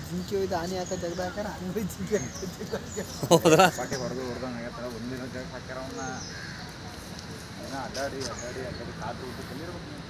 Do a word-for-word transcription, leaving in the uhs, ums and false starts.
ಜಿಂಕಿ ಹೋಯ್ತು ಆನೆ ಹಾಕ ತೆಗ್ದು ಹಾಕಾರ ಹಂಗೆ ಜಿಂಕಿ ಹೌದಾ ಪಾಟಿ ಹೊಡೆದು ಹೊಡೆದಂಗೆ ಆಗೈತೆ ಒಂದಿನ ಜಾಗ ಹಾಕ್ಯಾರ ಅವನ್ನ ಏನೋ ಅಡ್ಡಾಡಿ ಅಡ್ಡಾಡಿ ಅಡ್ಡಾಡಿ ಕಾದು ಊಟ ಕಲ್ಲಿರ್ಬೇಕು